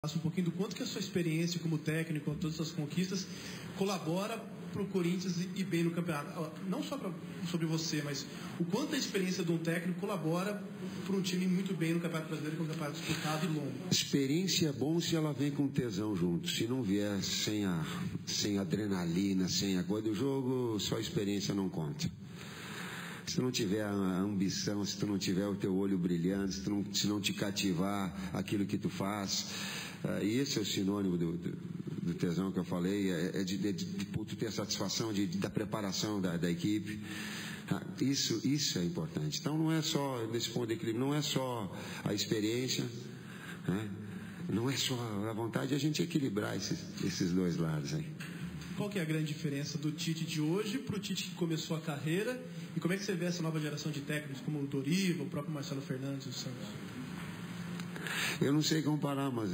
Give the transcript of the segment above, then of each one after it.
Um pouquinho do quanto que a sua experiência como técnico, todas as suas conquistas, colabora para o Corinthians ir bem no campeonato. Não só sobre você, mas o quanto a experiência de um técnico colabora para um time muito bem no Campeonato Brasileiro, que é um campeonato disputado e longo. Experiência é bom se ela vem com tesão junto. Se não vier sem adrenalina, sem a coisa do jogo, só a experiência não conta. Se tu não tiver a ambição, se tu não tiver o teu olho brilhando, se não te cativar aquilo que tu faz, e esse é o sinônimo do tesão que eu falei, é de tu ter a satisfação da preparação da equipe. Isso é importante. Então não é só, nesse ponto de equilíbrio, não é só a experiência, né? Não é só a vontade de a gente equilibrar esses dois lados aí. Qual que é a grande diferença do Tite de hoje para o Tite que começou a carreira? E como é que você vê essa nova geração de técnicos, como o Doriva, o próprio Marcelo Fernandes e o Santos? Eu não sei comparar, mas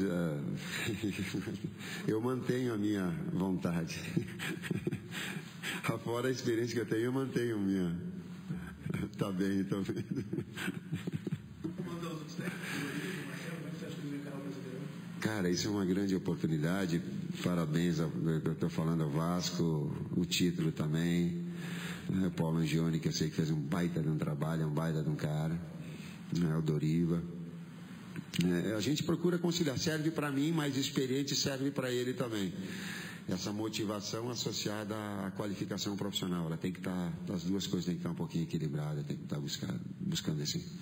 eu mantenho a minha vontade. Fora a experiência que eu tenho, eu mantenho a minha. Tá bem, tô vendo. Cara, isso é uma grande oportunidade. Parabéns, eu estou falando ao Vasco, o título também. O Paulo Angione, que eu sei que fez um baita de um trabalho, é um baita de um cara. O Doriva. A gente procura conciliar. Serve para mim, mas experiente serve para ele também. Essa motivação associada à qualificação profissional, ela tem que estar, as duas coisas têm que estar um pouquinho equilibradas, tem que estar buscando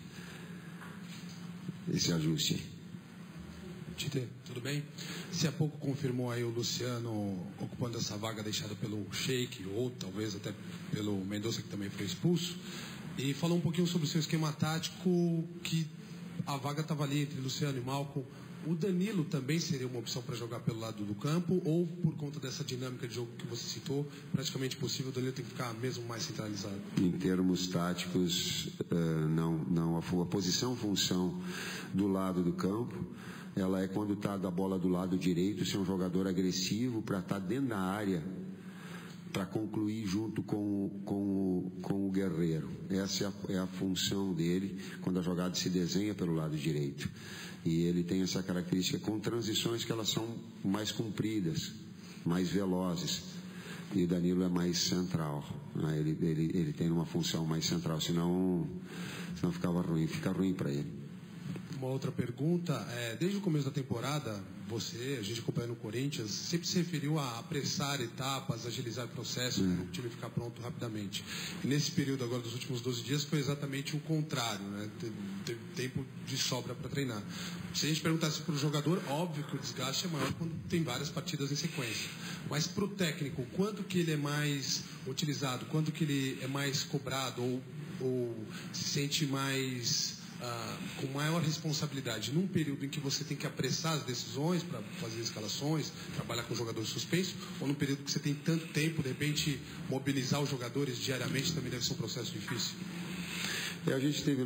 esse ajuste. Tite, tudo bem? Você há pouco confirmou aí o Luciano ocupando essa vaga deixada pelo Sheik, ou talvez até pelo Mendonça, que também foi expulso, e falou um pouquinho sobre o seu esquema tático, que a vaga estava ali entre Luciano e Malcom. O Danilo também seria uma opção para jogar pelo lado do campo, ou por conta dessa dinâmica de jogo que você citou, praticamente possível o Danilo tem que ficar mesmo mais centralizado? Em termos táticos, não. A posição-função do lado do campo, ela é quando está da bola do lado direito, ser um jogador agressivo para estar dentro da área, para concluir junto com o Guerreiro. Essa é a função dele quando a jogada se desenha pelo lado direito. E ele tem essa característica com transições que elas são mais compridas, mais velozes. E o Danilo é mais central, né? Ele tem uma função mais central, senão fica ruim para ele. Uma outra pergunta, desde o começo da temporada, a gente acompanhando o Corinthians, sempre se referiu a apressar etapas, agilizar processos, para o time ficar pronto rapidamente. E nesse período agora dos últimos 12 dias foi exatamente o contrário, né? Teve tempo de sobra para treinar. Se a gente perguntasse para o jogador, óbvio que o desgaste é maior quando tem várias partidas em sequência. Mas para o técnico, quanto que ele é mais utilizado, quanto que ele é mais cobrado ou se sente mais... com maior responsabilidade num período em que você tem que apressar as decisões para fazer escalações, trabalhar com jogadores suspensos, ou num período que você tem tanto tempo, de repente mobilizar os jogadores diariamente também deve ser um processo difícil? A gente teve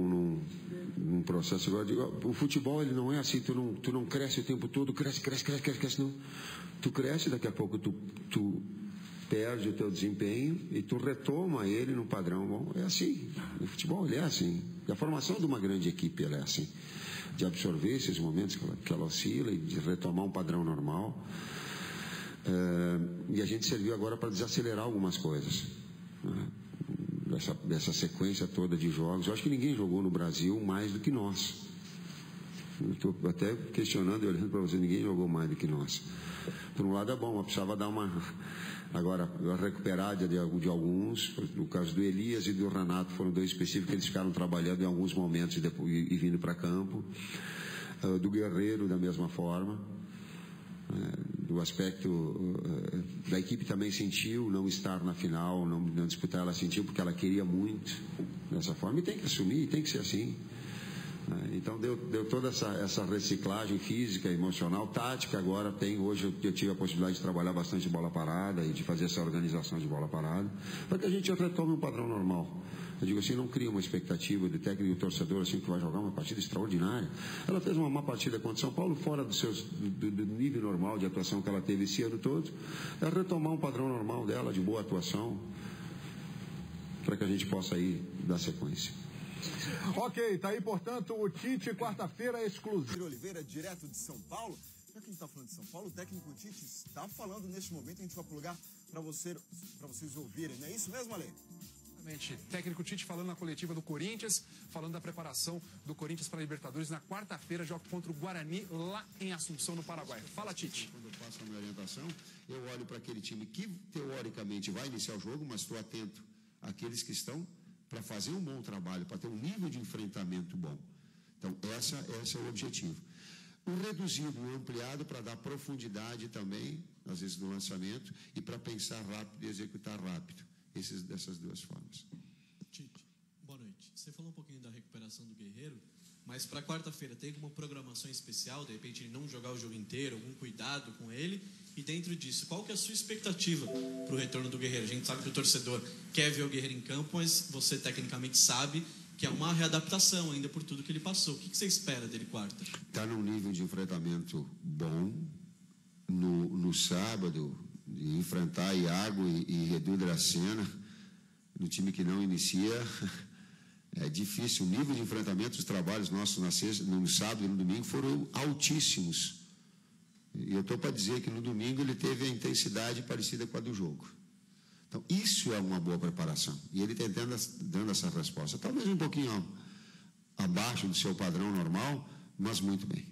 num processo agora, o futebol ele não é assim, tu não cresce o tempo todo, cresce, não. Tu cresce, daqui a pouco tu perde o teu desempenho e tu retoma ele no padrão. Bom, é assim, o futebol ele é assim. E a formação de uma grande equipe ela é assim, de absorver esses momentos que ela oscila e de retomar um padrão normal. E a gente serviu agora para desacelerar algumas coisas, né? Dessa sequência toda de jogos. Eu acho que ninguém jogou no Brasil mais do que nós. Estou até questionando e olhando para você, ninguém jogou mais do que nós. Por um lado é bom, mas precisava dar agora recuperar de alguns. No caso do Elias e do Renato foram dois específicos que eles ficaram trabalhando em alguns momentos e vindo para campo. Do Guerreiro da mesma forma. Do aspecto da equipe também sentiu não estar na final, não disputar, ela sentiu porque ela queria muito dessa forma, e tem que assumir, tem que ser assim. Então deu toda essa reciclagem física, emocional, tática. Agora hoje eu tive a possibilidade de trabalhar bastante de bola parada e de fazer essa organização de bola parada, para que a gente retome um padrão normal. Eu digo assim, não cria uma expectativa de técnico e do torcedor assim que vai jogar uma partida extraordinária. Ela fez uma má partida contra o São Paulo, fora do nível normal de atuação que ela teve esse ano todo. É retomar um padrão normal dela, de boa atuação, para que a gente possa ir dar sequência. Ok, tá aí, portanto, o Tite, quarta-feira, exclusivo. Oliveira, direto de São Paulo. Já que a gente está falando de São Paulo, o técnico Tite está falando neste momento, a gente vai plugar para vocês ouvirem, não é isso mesmo, Ale? Exatamente. Técnico Tite falando na coletiva do Corinthians, falando da preparação do Corinthians para a Libertadores na quarta-feira, joga contra o Guarani lá em Assunção, no Paraguai. Fala, Tite. Quando eu faço a minha orientação, eu olho para aquele time que teoricamente vai iniciar o jogo, mas estou atento àqueles que estão para fazer um bom trabalho, para ter um nível de enfrentamento bom. Então, esse é o objetivo. O reduzido, o ampliado para dar profundidade também, às vezes, no lançamento, e para pensar rápido e executar rápido. Dessas duas formas. Tite, boa noite. Você falou um pouquinho da recuperação do Guerreiro, mas para quarta-feira tem alguma programação especial? De repente ele não jogar o jogo inteiro, algum cuidado com ele? E dentro disso, qual que é a sua expectativa para o retorno do Guerreiro? A gente sabe que o torcedor quer ver o Guerreiro em campo, mas você tecnicamente sabe que é uma readaptação ainda por tudo que ele passou. O que você espera dele quarta? Está num nível de enfrentamento bom. No sábado, de enfrentar Iago e Edu Dracena, no time que não inicia, é difícil. O nível de enfrentamento, os trabalhos nossos no sábado e no domingo foram altíssimos. E eu estou para dizer que no domingo ele teve a intensidade parecida com a do jogo. Então, isso é uma boa preparação. E ele está dando essa resposta. Talvez um pouquinho abaixo do seu padrão normal, mas muito bem.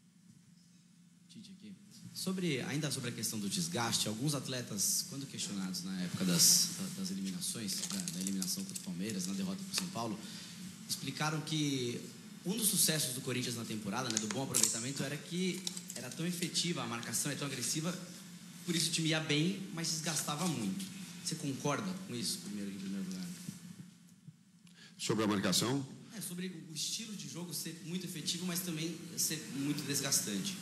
Ainda sobre a questão do desgaste, alguns atletas, quando questionados na época das eliminações, da eliminação contra o Palmeiras, na derrota para o São Paulo, explicaram que um dos sucessos do Corinthians na temporada, do bom aproveitamento, era que era tão efetiva, a marcação é tão agressiva, por isso o time ia bem, mas desgastava muito. Você concorda com isso, em primeiro lugar? Sobre a marcação? Sobre o estilo de jogo ser muito efetivo, mas também ser muito desgastante.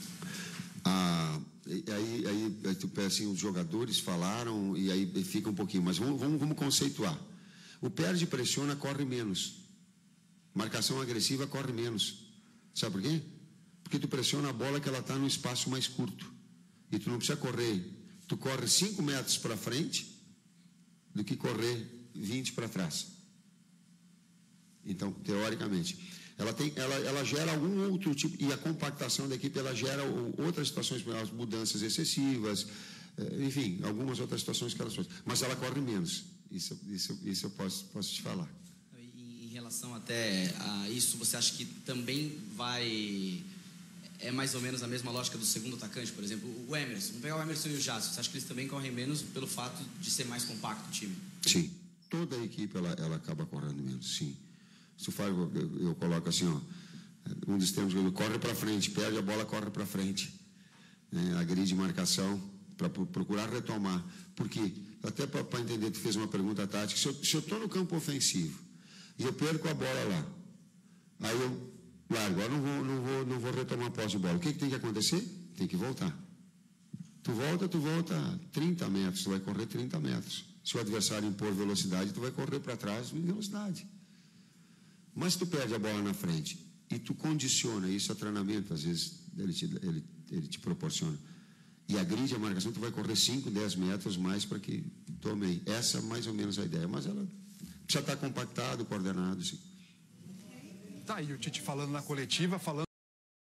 Aí tu pensa assim, os jogadores falaram e aí fica um pouquinho, mas vamos conceituar. O perde, pressiona, corre menos. Marcação agressiva corre menos. Sabe por quê? Porque tu pressiona a bola que ela está num espaço mais curto. E tu não precisa correr. Tu corre 5 metros para frente do que correr 20 para trás. Então, teoricamente, ela gera algum outro tipo, e a compactação da equipe, ela gera outras situações, mudanças excessivas, enfim, algumas outras situações que elas fazem. Mas ela corre menos, isso eu posso te falar. Em relação até a isso, você acha que também é mais ou menos a mesma lógica do segundo atacante, por exemplo, o Emerson, vamos pegar o Emerson e o Jássio, você acha que eles também correm menos pelo fato de ser mais compacto o time? Sim, toda a equipe ela acaba correndo menos, sim. Se eu coloco assim, um dos termos que ele corre para frente, perde a bola, corre para frente. Agride marcação para procurar retomar. Porque, até para entender, tu fez uma pergunta tática, se eu estou no campo ofensivo e eu perco a bola lá, aí eu largo, agora não vou retomar a posse de bola. O que tem que acontecer? Tem que voltar. Tu volta 30 metros, tu vai correr 30 metros. Se o adversário impor velocidade, tu vai correr para trás em velocidade. Mas tu perde a bola na frente e tu condiciona isso a treinamento, às vezes ele te proporciona. E agride a marcação, tu vai correr 5, 10 metros mais para que tome. Essa é mais ou menos a ideia, mas ela precisa estar compactado, coordenado, sim. Tá aí o Tite falando na coletiva, falando